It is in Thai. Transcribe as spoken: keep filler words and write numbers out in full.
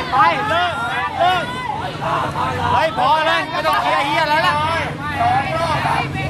ไปเลิกเลิกเฮ้ยพอเลยไม่ต้องเคลียร์เฮียแล้วล่ะ